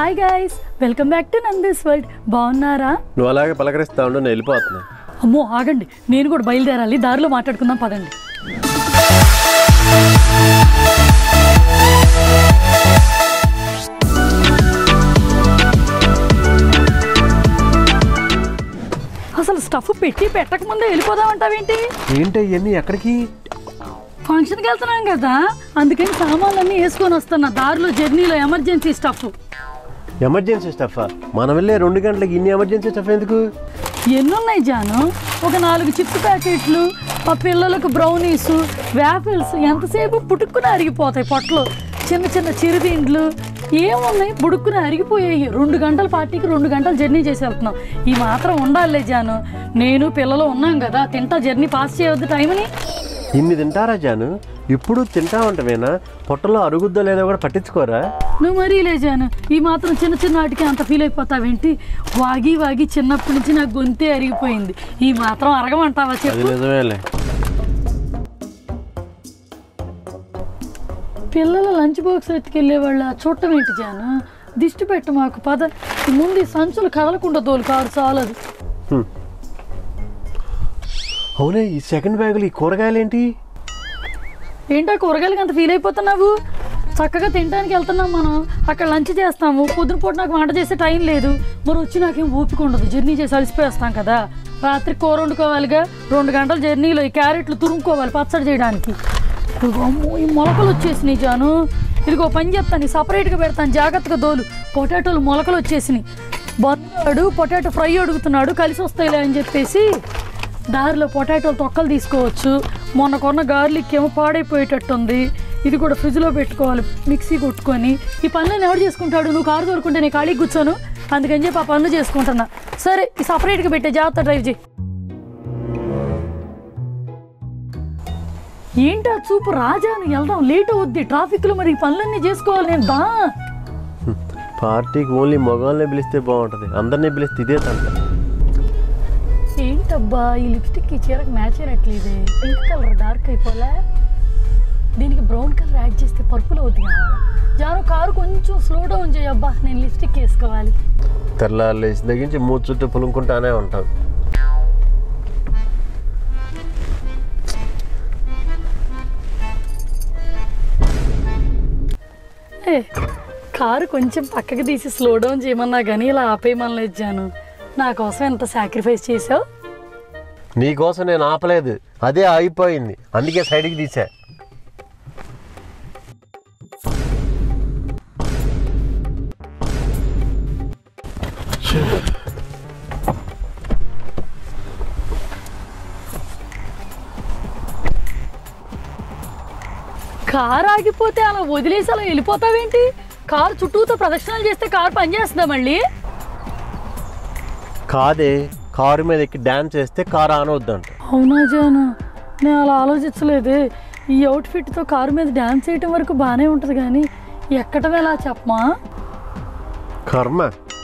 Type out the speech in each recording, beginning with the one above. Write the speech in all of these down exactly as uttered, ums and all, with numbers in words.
Hi guys, welcome back to Nandu's world. బాగున్నారా? నువ్వు అలాగే పలకరిస్తా ఉండు, నేను వెళ్ళిపోతున్నా. అమ్మో ఆగండి, నేను కూడా బయలుదేరాలి. దారిలో మాట్లాడుకుందాం పదండి. అసలు స్టఫ్ పెట్టి పెట్టక ముందే వెళ్ళిపోదామంటావేంటి? ఏంటి ఇవన్నీ ఎక్కడికి? ఫంక్షన్కి వెళ్తున్నాం కదా, అందుకని సామాన్లన్నీ వేసుకొని వస్తున్నా. దారిలో జర్నీలో ఎమర్జెన్సీ స్టఫ్. Emergency stuff? మనం వెళ్ళే రెండు గంటలకి ఇన్ని ఎమర్జెన్సీ స్టఫ్ ఎందుకు? ఎన్నున్నాయి జాను? ఒక నాలుగు చిప్స్ ప్యాకెట్లు, ఆ పిల్లలకు బ్రౌనీస్, వ్యాఫిల్స్ ఎంతసేపు పుట్టుక్కుని అరిగిపోతాయి పొట్టలు. చిన్న చిన్న చిరుతిండ్లు ఏమున్నాయి, బుడుక్కుని అరిగిపోయాయి. రెండు గంటల పార్టీకి రెండు గంటలు జర్నీ చేసి వెళ్తున్నాం. ఈ మాత్రం ఉండాలే జాను. నేను పిల్లలు ఉన్నాం కదా, తింటా జర్నీ పాస్ చేయవద్దు టైంని. ఇన్ని తింటారా జాను? ఇప్పుడు తింటా ఉంటావేనా? పొట్టలో అరుగుద్దో లేదో కూడా పట్టించుకోరా? నువ్వు మరీ లేజాను, ఈ మాత్రం చిన్న చిన్న వాటికి అంత ఫీల్ అయిపోతావేంటి? వాగి వాగి చిన్నప్పటి నుంచి నాకు గొంతే అరిగిపోయింది. ఈ మాత్రం అరగమంటావా చెప్పు? నిజమేలే. పిల్లల లంచ్ బాక్స్ ఎత్తుకెళ్ళే వాళ్ళ చూడటం ఏంటి జాను? దిష్టి పెట్టు మాకు. పద ముందు సంచులు కదలకుండా తోలు, కారు చాలదు. అవునే, ఈ సెకండ్ బ్యాగులు ఈ కూరగాయలు ఏంటి? ఏంటో కూరగాయలకి అంత ఫీల్ అయిపోతున్నావు? చక్కగా తినడానికి వెళ్తున్నాం మనం, అక్కడ లంచ్ చేస్తాము. పొద్దున పూట నాకు వంట చేసే టైం లేదు, మరి వచ్చి నాకేం ఓపిక ఉండదు. జర్నీ చేసి అలసిపోయేస్తాం కదా. రాత్రి కూర వండుకోవాలిగా, రెండు గంటల జర్నీలో ఈ క్యారెట్లు తురుముకోవాలి పచ్చడి చేయడానికి. అమ్మో, ఈ మొలకలు వచ్చేసినాయి జాను. ఇదిగో పని చెప్తాను, సపరేట్గా పెడతాను, జాగ్రత్తగా దోలు. పొటాటోలు మొలకలు వచ్చేసినాయి. బన్నాడు పొటాటో ఫ్రై అడుగుతున్నాడు, కలిసి వస్తాయిలే అని చెప్పేసి దారిలో పొటాటోలు తొక్కలు తీసుకోవచ్చు. మొన్న కొన్న గార్లిక్ ఏమో పాడైపోయేటట్టుంది, ఇది కూడా ఫ్రిడ్జ్లో పెట్టుకోవాలి మిక్సీ కొట్టుకొని. ఈ పనులను ఎవరు చేసుకుంటాడు? నువ్వు కారు దొరుకుంటే నేను ఖాళీకి కూర్చోను, అందుకని చెప్పి ఆ పనులు చేసుకుంటున్నా. సరే, ఈ సపరేట్గా పెట్టే, జాగ్రత్త డ్రైవ్ చేయి. ఏంటా చూపు రాజాను, వెళ్దాం, లేట్ అవుద్ది ట్రాఫిక్లో. మరి ఈ పనులన్నీ చేసుకోవాలి నేను. దా పార్టీకి ఓన్లీ మగవాళ్ళనే పిలిస్తే బాగుంటుంది, అందరినీ పిలిస్తే ఇదే తంట. ఏంటబ్బా ఈ లిప్స్టిక్ ఈ చీరకు మ్యాచ్ అయినట్లేదే. పింక్ కలర్ డార్క్ అయిపోలే, దీనికి బ్రౌన్ కలర్ యాడ్ చేస్తే పర్పుల్ అవుతుంది కావాలా? జాను కారు కొంచెం స్లో డౌన్ చేయబ్బా, నేను లిప్స్టిక్ వేసుకోవాలి. తెల్లారు లేచి తగ్గించి మూడు చుట్టూ పులుముకుంటానే ఉంటాం. ఏ కారు కొంచెం పక్కకి తీసి స్లో డౌన్ చేయమన్నా కానీ ఇలా ఆపేయమనలేదు జాను. నా కోసం ఎంత సాక్రిఫైస్ చేసావు? నీకోసం నేను ఆపలేదు, అదే అయిపోయింది, అందుకే సైడ్కి తీసా. కారు ఆగిపోతే అలా వదిలేసి అలా వెళ్ళిపోతావేంటి? కారు చుట్టూతో ప్రదక్షిణాలు చేస్తే కారు పనిచేస్తుందా మళ్ళీ? కాదే, కారు మీద ఎక్కి డ్యాన్స్ చేస్తే కారు ఆన్ అవుద్దంట. అవునా జాను, నేను అలా ఆలోచించలేదే. ఈ అవుట్ఫిట్తో కారు మీద డ్యాన్స్ చేయటం వరకు బాగానే ఉంటుంది, కానీ ఎక్కటం ఎలా చెప్పమా? కర్మ.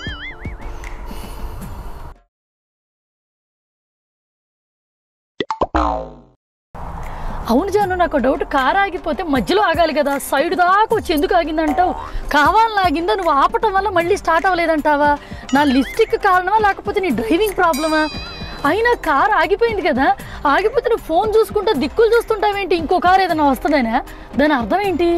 అవును జాను, నాకు డౌట్. కారు ఆగిపోతే మధ్యలో ఆగాలి కదా, సైడ్ దాకా వచ్చి ఎందుకు ఆగిందంటావు? కావాలని ఆగిందా? నువ్వు ఆపటం వల్ల మళ్ళీ స్టార్ట్ అవ్వలేదంటావా? నా లిప్స్టిక్ కారణమా, లేకపోతే నీ డ్రైవింగ్ ప్రాబ్లమా? అయినా కారు ఆగిపోయింది కదా, ఆగిపోతే నువ్వు ఫోన్ చూసుకుంటూ దిక్కులు చూస్తుంటావేంటి? ఇంకో కారు ఏదైనా వస్తుందేనా? దాని అర్థం ఏంటి?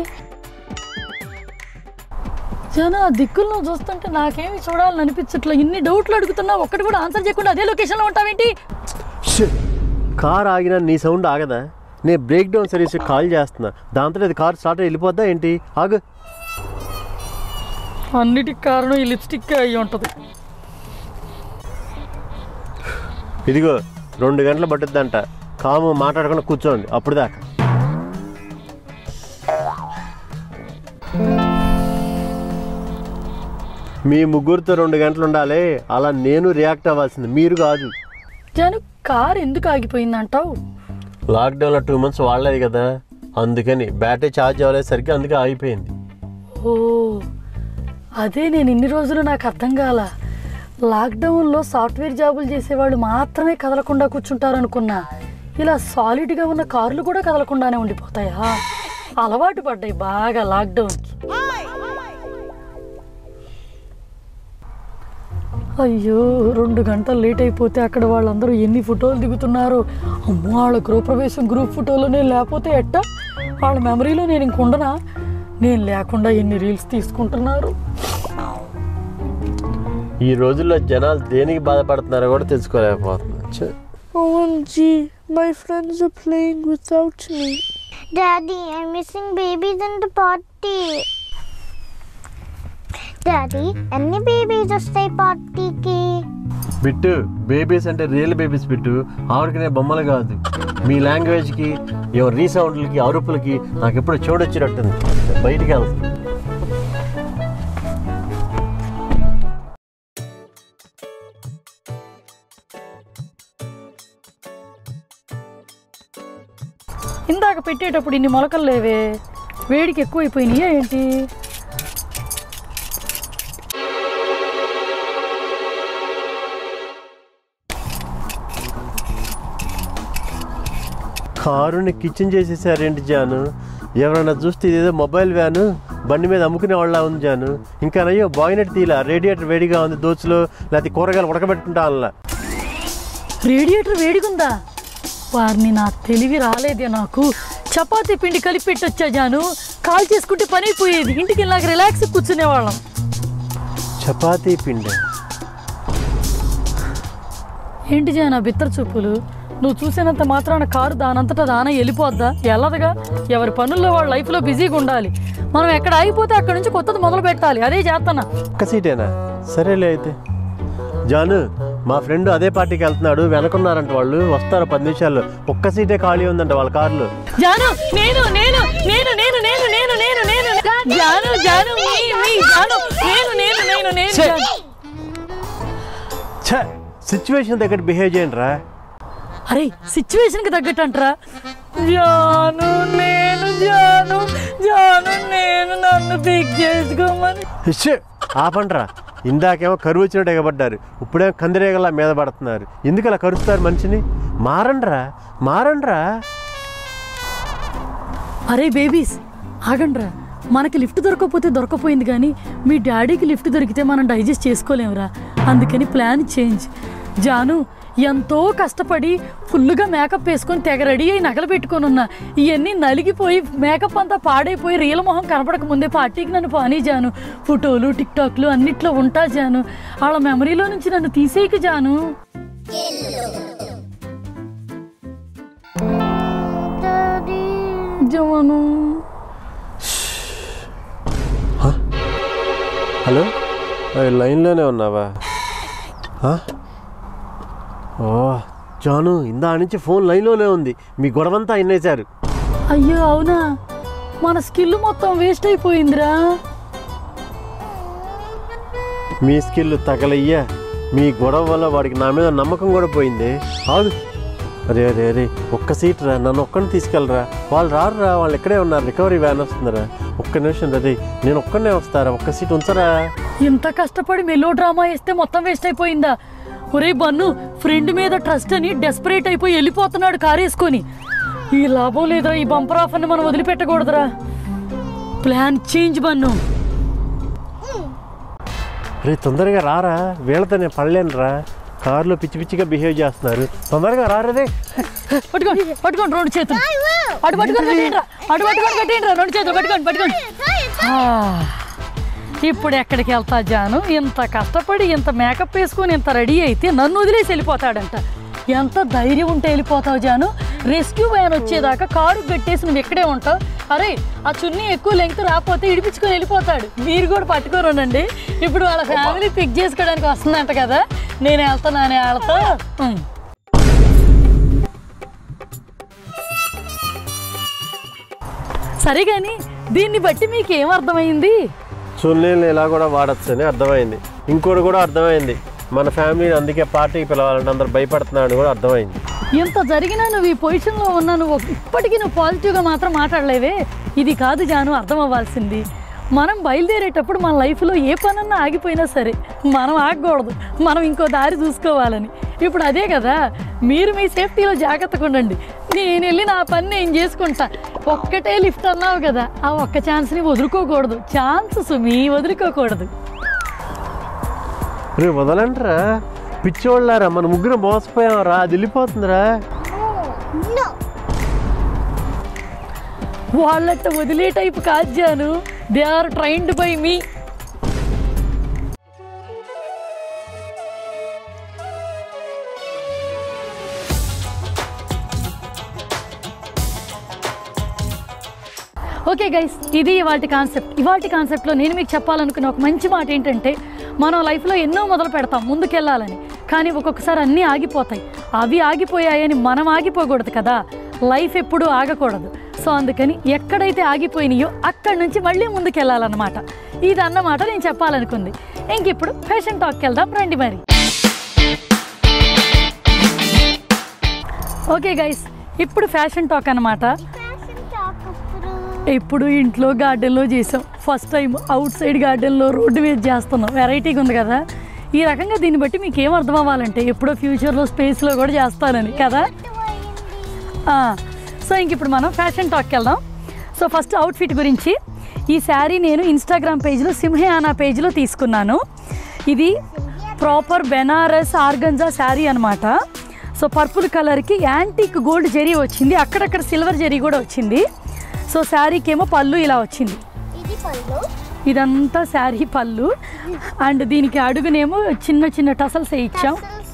జాను, ఆ దిక్కులు నువ్వు చూస్తుంటే నాకేమి చూడాలని అనిపించట్లా. ఇన్ని డౌట్లు అడుగుతున్నా, ఒక్కటి కూడా ఆన్సర్ చేయకుండా అదే లొకేషన్లో ఉంటావేంటి? కారు ఆగినా నీ సౌండ్ ఆగదా? నేను బ్రేక్ డౌన్ సర్వీస్ కాల్ చేస్తున్నా, దాంతో అది కార్ స్టార్ట్ వెళ్ళిపోద్దా ఏంటి? ఆగు. అన్నిటికి కారణం ఈ లిప్స్టిక్ అయ్యి ఉంటుంది. ఇదిగో రెండు గంటలు పట్టుద్దంట, కాము మాట్లాడకుండా కూర్చోండి అప్పుడు దాకా. మీ ముగ్గురితో రెండు గంటలు ఉండాలి, అలా నేను రియాక్ట్ అవ్వాల్సింది, మీరు కాదు. జాను, కారు ఎందుకు ఆగిపోయిందంటావు? లాక్డౌన్లో టూ మంత్స్ వాడలేదు కదా, అందుకని బ్యాటరీ ఛార్జ్ అవ్వలేసరికి అందుకే ఆగిపోయింది. ఓ అదే, నేను ఇన్ని రోజులు నాకు అర్థం కాల. లాక్డౌన్లో సాఫ్ట్వేర్ జాబులు చేసేవాళ్ళు మాత్రమే కదలకుండా కూర్చుంటారు అనుకున్నా. ఇలా సాలిడ్గా ఉన్న కార్లు కూడా కదలకుండానే ఉండిపోతాయా? అలవాటు పడ్డాయి బాగా లాక్డౌన్కి. అయ్యో రెండు గంటలు లేట్ అయిపోతే అక్కడ వాళ్ళందరూ ఎన్ని ఫోటోలు దిగుతున్నారు. అమ్మో వాళ్ళ గృహప్రవేశం గ్రూప్ ఫోటోలోనే లేకపోతే ఎట్టా? వాళ్ళ మెమరీలో నేను ఇంకొండనా? నేను లేకుండా ఎన్ని రీల్స్ తీసుకుంటున్నారు. ఈ రోజుల్లో జనాలు దేనికి బాధపడుతున్నారో కూడా తెలుసుకోలేకపోతున్నారు. OMG, my friends are playing without me. Daddy, I'm missing babies in the party. Daddy, ఎన్ని బేబీస్ వస్తాయి పార్టీకి? బిట్టు, బేబీస్ అంటే రియల్ బేబీస్ బిట్టు, ఆవిడకనే బొమ్మలు కాదు. మీ లాంగ్వేజ్కి ఏమో రీసౌండ్లకి అరుపులకి నాకు ఎప్పుడు చూడొచ్చినట్టుంది. బయటికి వెళ్తాను. ఇందాక పెట్టేటప్పుడు ఇన్ని మొలకలు లేవే, వేడికి ఎక్కువైపోయినాయా ఏంటి? కారుని కిచెన్ చేసేసారేంటి జాను? ఎవరైనా చూస్తే ఇదేదో మొబైల్ వ్యాను బండి మీద అమ్ముకునే వాళ్ళ ఉంది జాను. ఇంకా నయ్యో బాయినెట్ తీలా, రేడియేటర్ వేడిగా ఉంది దోచులో, లేకపోతే కూరగాయలు ఉడకబెట్టుకుంటా అలా. రేడియేటర్ వేడిగుందా? వారిని నా తెలివి రాలేదే. నాకు చపాతీ పిండి కలిపి పెట్టొచ్చా జాను? కాల్ చేసుకుంటే పని అయిపోయేది. ఇంటికి వెళ్ళాక రిలాక్స్ కూర్చునేవాళ్ళం. చపాతీ పిండి ఏంటి జాను బిత్తర చూపులు? నువ్వు చూసినంత మాత్రాన కారు దానంతటా దాన వెళ్ళిపోద్దా? వెళ్ళదుగా. ఎవరి పనుల్లో వాళ్ళ లైఫ్లో బిజీగా ఉండాలి. మనం ఎక్కడ ఆగిపోతే అక్కడ నుంచి కొత్తది మొదలు పెట్టాలి. అదే చేస్తానా. ఒక్క సీటేనా? సరేలే అయితే. జాను, మా ఫ్రెండ్ అదే పార్టీకి వెళ్తున్నాడు, వెనకున్నారంట వాళ్ళు, వస్తారు పది నిమిషాల్లో. ఒక్క సీటే ఖాళీ ఉందంట వాళ్ళ కార్లో. జాను నేను నేను నేను నేను నేను నేను నేను నేను జాను జాను మీ మీ జాను నేను నేను నేను నేను ఛ, సిచ్యువేషన్ దగ్గర బిహేవ్ చేయండి రా. అరే సిచ్యువేషన్కి తగ్గట్టు అంటారా? జాను నేను జాను జాను నేను నన్ను పిక్ చేసుకోమని. ఆపండ్రా. ఇందాకేమో కరువు వచ్చినట్టు ఎగబడ్డారు, ఇప్పుడేమో కందిరేగలా మీద పడుతున్నారు. ఎందుకు అలా కరుస్తారు మనిషిని? మారండ్రా మారండ్రా. అరే బేబీస్ ఆగండ్రా. మనకి లిఫ్ట్ దొరకకపోతే దొరకపోయింది, కానీ మీ డాడీకి లిఫ్ట్ దొరికితే మనం డైజెస్ట్ చేసుకోలేమురా. అందుకని ప్లాన్ చేంజ్. జాను ఎంతో కష్టపడి ఫుల్గా మేకప్ వేసుకొని తెగ రెడీ అయ్యి నగలు పెట్టుకొని ఉన్నా. ఇవన్నీ నలిగిపోయి మేకప్ అంతా పాడైపోయి రియల్ మొహం కనపడక ముందే పార్టీకి నన్ను పానీ జాను. ఫోటోలు టిక్ టాక్లు అన్నిట్లో ఉంటా జాను. వాళ్ళ మెమరీలో నుంచి నన్ను తీసేయక జాను. జాను హలో, లైన్లోనే ఉన్నావా? ఓ జాను, ఇందా నుంచి ఫోన్ లైన్లోనే ఉంది. మీ గొడవంతా అయినేశారు. అయ్యో అవునా? మన స్కిల్ మొత్తం వేస్ట్ అయిపోయిందిరా. మీ స్కిల్ తగలయ్యా. మీ గొడవ వల్ల వాడికి నా మీద నమ్మకం కూడా పోయింది. ఆగు. అరే అరే అరే ఒక్క సీట్ రా, నన్ను ఒక్కడిని తీసుకెళ్ళరా. వాళ్ళు రారురా, వాళ్ళు ఎక్కడే ఉన్నారు. రికవరీ వ్యాన్ వస్తుందిరా. ఒక్క నిమిషం అదే, నేను ఒక్కడనే వస్తారా. ఒక్క సీట్ ఉంచరా. ఇంత కష్టపడి మెలో డ్రామా వేస్తే మొత్తం వేస్ట్ అయిపోయిందా? ఒరే బన్ను, ఫ్రెండ్ మీద ట్రస్ట్ అని డెస్పరేట్ అయిపోయి వెళ్ళిపోతున్నాడు కారు వేసుకొని. ఈ లాభం లేదురా, ఈ బంపర్ ఆఫర్ని మనం వదిలిపెట్టకూడదురా. Plan change Bannu. రే తొందరగా రారా, వీళ్ళతో నేను పడలేను రా. కారులో పిచ్చి పిచ్చిగా బిహేవ్ చేస్తున్నారు. తొందరగా రారదే. పట్టుకోండి పట్టుకోండి రెండు చేతులు. అటు పట్టుకొని కట్టేయండి, అటు పట్టుకొని కట్టేయండి, రెండు చేతులు పట్టుకోండి పట్టుకోండి. ఇప్పుడు ఎక్కడికి వెళ్తా జాను? ఇంత కష్టపడి ఇంత మేకప్ వేసుకొని ఇంత రెడీ అయితే నన్ను వదిలేసి వెళ్ళిపోతాడంట. ఎంత ధైర్యం ఉంటే వెళ్ళిపోతావు జాను? రెస్క్యూ వ్యాన్ వచ్చేదాకా కారు పెట్టేసి నువ్వు ఎక్కడే ఉంటావు. అరే ఆ చున్నీ ఎక్కువ లెంగ్త్ రాకపోతే ఇడిపించుకొని వెళ్ళిపోతాడు. మీరు కూడా పట్టుకోరండి. ఇప్పుడు వాళ్ళ ఫ్యామిలీ పిక్ చేసుకోవడానికి వస్తుందంట కదా, నేను వెళ్తానని వాళ్ళతో. సరే కానీ దీన్ని బట్టి మీకు ఏం అర్థమైంది? చున్నీళ్ళు ఇలా కూడా వాడచ్చు అని అర్థమైంది. ఇంకోటి కూడా అర్థమైంది, మన ఫ్యామిలీని అందుకే పార్టీకి పిలవాలంటే అందరు భయపడుతున్నాడు కూడా అర్థమైంది. ఎంత జరిగినా నువ్వు ఈ పొజిషన్లో ఉన్నా, నువ్వు ఇప్పటికీ నువ్వు పాజిటివ్గా మాత్రం మాట్లాడలేవే. ఇది కాదు జాను అర్థం అవ్వాల్సింది. మనం బయలుదేరేటప్పుడు మన లైఫ్లో ఏ పనన్నా ఆగిపోయినా సరే మనం ఆగకూడదు, మనం ఇంకో దారి చూసుకోవాలని. ఇప్పుడు అదే కదా, మీరు మీ సేఫ్టీలో జాగ్రత్తగా ఉండండి. నేను వెళ్ళి నా పని నేను చేసుకుంటా. ఒక్కటే లిఫ్ట్ అన్నావు కదా, ఆ ఒక్క ఛాన్స్ని వదులుకోకూడదు. ఛాన్స్ సుమి వదులుకోకూడదు. రే వదలంటరా పిచ్చోళ్ళారా, మన ముగ్గురు మోసపోయావరా, అది వెళ్ళిపోతుందిరా. వాళ్ళట్ట వదిలే టైపు కాదు Jaanu, they are trained by me. Okay guys, ఇది ఇవాటి కాన్సెప్ట్. ఇవాటి కాన్సెప్ట్లో నేను మీకు చెప్పాలనుకున్న ఒక మంచి మాట ఏంటంటే, మనం లైఫ్లో ఎన్నో మొదలు పెడతాం ముందుకెళ్ళాలని, కానీ ఒక్కొక్కసారి అన్నీ ఆగిపోతాయి. అవి ఆగిపోయాయని మనం ఆగిపోకూడదు కదా, లైఫ్ ఎప్పుడూ ఆగకూడదు. సో అందుకని ఎక్కడైతే ఆగిపోయినాయో అక్కడి నుంచి మళ్ళీ ముందుకెళ్ళాలన్నమాట. ఇది అన్నమాట నేను చెప్పాలనుకుంది. ఇంక ఇప్పుడు ఫ్యాషన్ టాక్కి వెళ్దాం రండి మరి. ఓకే గైస్, ఇప్పుడు ఫ్యాషన్ టాక్ అన్నమాట. ఇప్పుడు ఇంట్లో గార్డెన్లో చేసాం, ఫస్ట్ టైం అవుట్ సైడ్ గార్డెన్లో రోడ్డు మీద చేస్తున్నాం. వెరైటీగా ఉంది కదా. ఈ రకంగా దీన్ని బట్టి మీకు ఏం అర్థం అవ్వాలంటే ఎప్పుడో ఫ్యూచర్లో స్పేస్లో కూడా చేస్తానని కదా. సో ఇంక ఇప్పుడు మనం ఫ్యాషన్ టాక్కి వెళ్దాం. సో ఫస్ట్ అవుట్ఫిట్ గురించి. ఈ శారీ నేను ఇన్స్టాగ్రామ్ పేజ్లో సింహయానా పేజ్లో తీసుకున్నాను. ఇది ప్రాపర్ బెనారస్ ఆర్గంజా శారీ అనమాట. సో పర్పుల్ కలర్కి యాంటిక్ గోల్డ్ జరీ వచ్చింది, అక్కడక్కడ సిల్వర్ జరీ కూడా వచ్చింది. సో శారీకి ఏమో పళ్ళు ఇలా వచ్చింది, ఇదంతా శారీ పళ్ళు. అండ్ దీనికి అడుగునేమో చిన్న చిన్న టసల్స్ ఇచ్చాం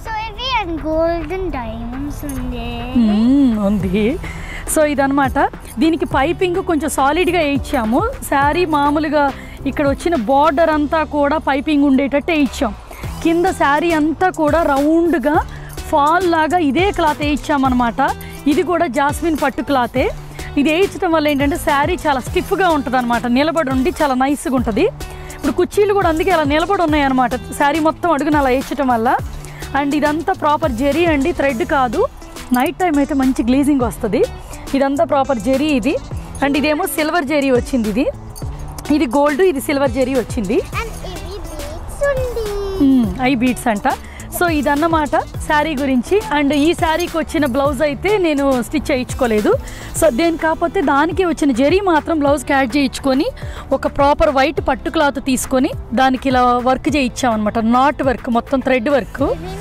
ఉంది. సో ఇదనమాట. దీనికి పైపింగ్ కొంచెం సాలిడ్గా వేయించాము. శారీ మామూలుగా ఇక్కడ వచ్చిన బార్డర్ అంతా కూడా పైపింగ్ ఉండేటట్టు వేయించాం. కింద శారీ అంతా కూడా రౌండ్గా ఫాల్ లాగా ఇదే క్లాత్ వేయించామన్నమాట. ఇది కూడా జాస్మిన్ పట్టు క్లాతే. ఇది వేయించడం వల్ల ఏంటంటే శారీ చాలా స్టిఫ్గా ఉంటుంది అనమాట, నిలబడి ఉండి చాలా నైస్గా ఉంటుంది. ఇప్పుడు కుర్చీలు కూడా అందుకే అలా నిలబడి ఉన్నాయి అనమాట, శారీ మొత్తం అడుగున అలా వేయించడం వల్ల. అండ్ ఇదంతా ప్రాపర్ జెరీ అండి, థ్రెడ్ కాదు. నైట్ టైం అయితే మంచి గ్లేజింగ్ వస్తుంది. ఇదంతా ప్రాపర్ జెరీ ఇది. అండ్ ఇదేమో సిల్వర్ జెరీ వచ్చింది, ఇది ఇది గోల్డ్, ఇది సిల్వర్ జెరీ వచ్చింది. ఐ బీట్స్ అంట. సో ఇదన్నమాట శారీ గురించి. అండ్ ఈ శారీకి వచ్చిన బ్లౌజ్ అయితే నేను స్టిచ్ చేయించుకోలేదు. సో దేని కాకపోతే దానికి వచ్చిన జరీ మాత్రం బ్లౌజ్కి యాడ్ చేయించుకొని ఒక ప్రాపర్ వైట్ పట్టు క్లాత్ తీసుకొని దానికి ఇలా వర్క్ చేయించామన్నమాట, నాట్ వర్క్, మొత్తం థ్రెడ్ వర్క్.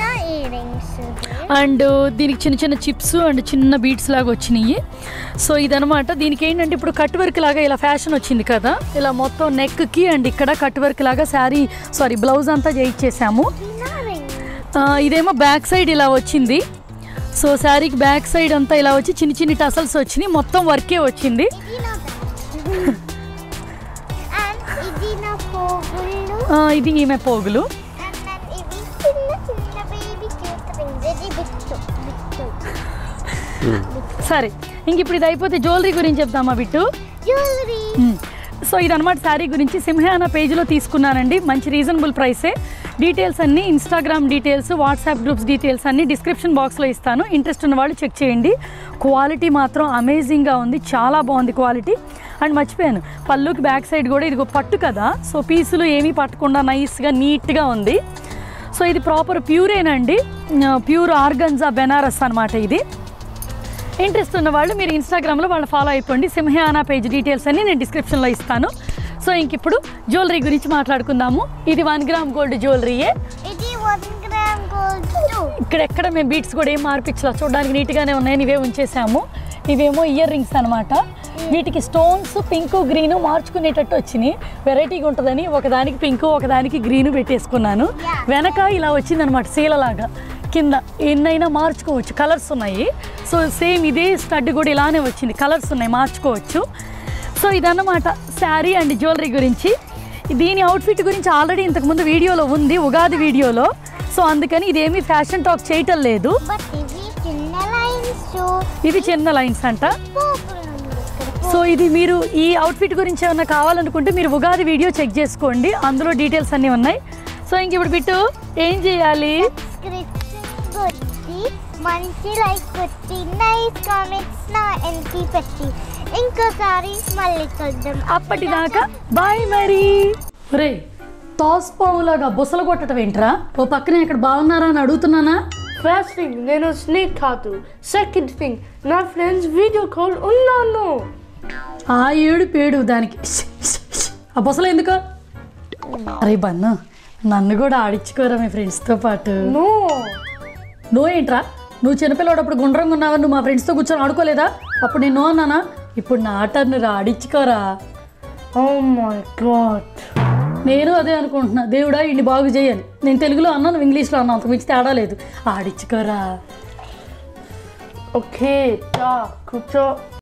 అండ్ దీనికి చిన్న చిన్న చిప్స్ అండ్ చిన్న బీడ్స్ లాగా వచ్చినాయి. సో ఇదనమాట. దీనికి ఏంటంటే ఇప్పుడు కట్ వర్క్ లాగా ఇలా ఫ్యాషన్ వచ్చింది కదా, ఇలా మొత్తం నెక్కి అండ్ ఇక్కడ కట్ వర్క్ లాగా శారీ సారీ బ్లౌజ్ అంతా చేయించేసాము. ఇదేమో బ్యాక్ సైడ్ ఇలా వచ్చింది. సో శారీకి బ్యాక్ సైడ్ అంతా ఇలా వచ్చి చిన్న చిన్న టసల్స్ వచ్చినాయి, మొత్తం వర్కే వచ్చింది. ఇది ఈమె పోగులు. సరే, ఇంక ఇప్పుడు ఇది అయిపోతే జ్యువెలరీ గురించి చెప్తామా బిట్టు? సో ఇదన్నమాట శారీ గురించి. సింహయానా పేజ్లో తీసుకున్నానండి, మంచి రీజనబుల్ ప్రైసే. డీటెయిల్స్ అన్నీ Instagram details, WhatsApp groups details అన్నీ డిస్క్రిప్షన్ బాక్స్లో ఇస్తాను. ఇంట్రెస్ట్ ఉన్న వాళ్ళు చెక్ చేయండి. క్వాలిటీ మాత్రం అమేజింగ్గా ఉంది, చాలా బాగుంది క్వాలిటీ. అండ్ మర్చిపోయాను, పళ్ళుకి బ్యాక్ సైడ్ కూడా ఇదిగో పట్టు కదా, సో పీసులు ఏమీ పట్టకుండా నైస్గా నీట్గా ఉంది. సో ఇది ప్రాపర్ ప్యూరేనండి, ప్యూర్ ఆర్గంజా బెనారస్ అనమాట ఇది. ఇంట్రెస్ట్ ఉన్న వాళ్ళు మీరు ఇన్స్టాగ్రామ్లో వాళ్ళు ఫాలో అయిపోండి. సింహయానా పేజ్ డీటెయిల్స్ అన్నీ నేను డిస్క్రిప్షన్లో ఇస్తాను. సో ఇంక ఇప్పుడు జ్యువెలరీ గురించి మాట్లాడుకుందాము. ఇది వన్ గ్రామ్ గోల్డ్ జ్యువెలరీయే. ఇక్కడెక్కడ మేము బీట్స్ కూడా ఏం మార్పించలా, చూడడానికి నీట్గానే ఉన్నాయని ఇవే ఉంచేసాము. ఇవేమో ఇయర్ రింగ్స్ అనమాట. వీటికి స్టోన్స్ పింక్ గ్రీను మార్చుకునేటట్టు వచ్చినాయి, వెరైటీగా ఉంటుందని ఒకదానికి పింక్ ఒకదానికి గ్రీను పెట్టేసుకున్నాను. వెనక ఇలా వచ్చిందనమాట శీలలాగా, కింద ఎన్నైనా మార్చుకోవచ్చు, కలర్స్ ఉన్నాయి. సో సేమ్ ఇదే స్టడ్ కూడా ఇలానే వచ్చింది, కలర్స్ ఉన్నాయి, మార్చుకోవచ్చు. సో ఇదన్నమాట శారీ అండ్ జ్యువెలరీ గురించి. దీని అవుట్ఫిట్ గురించి ఆల్రెడీ ఇంతకుముందు వీడియోలో ఉంది, ఉగాది వీడియోలో. సో అందుకని ఇదేమీ ఫ్యాషన్ టాక్ చేయటం లేదు. ఇది చిన్న లైన్స్ అంట. సో ఇది మీరు ఈ అవుట్ఫిట్ గురించి ఏమన్నా కావాలనుకుంటే మీరు ఉగాది వీడియో చెక్ చేసుకోండి, అందులో డీటెయిల్స్ అన్నీ ఉన్నాయి. సో ఇంక ఇప్పుడు బిట్టు ఏం చేయాలి? మంచి లైక్ పెట్టి నైస్ కామెంట్స్ నా ఎన్కి పెట్టి ఇంకోసారి మళ్ళీ కలుద్దాం. అప్పటిదాకా బాయ్ మరి. రే తోస్పావులాగా బుసలు కొట్టడం ఏంట్రా? ఓ పక్కనే ఇక్కడ బాగున్నారా అని అడుగుతున్నానా? ఫస్ట్ థింగ్ నేను స్నేక్ కాదు. సెకండ్ థింగ్ నా ఫ్రెండ్స్ వీడియో కాల్ ఉన్నాను. ఆ ఏడు పేడు దానికి. ఆ బుసలు ఎందుకు? అరే బన్ను నన్ను కూడా ఆడించుకోరా మీ ఫ్రెండ్స్తో పాటు. No. నువ్వు ఏంట్రా నువ్వు చిన్నపిల్లడప్పుడు గుండ్రంగా ఉన్నావా నువ్వు మా ఫ్రెండ్స్తో కూర్చొని ఆడుకోలేదా? అప్పుడు నేను నో అన్నానా? ఇప్పుడు నా టర్న్ రా ఆడించుకోరా. Oh my god. నేను అదే అనుకుంటున్నా దేవుడా ఇన్ని బాగు చేయాలి. నేను తెలుగులో అన్నాను ఇంగ్లీష్లో అన్నా అంతకు మించి తేడా లేదు. ఆడించుకోరా. Okay, da, కూర్చో.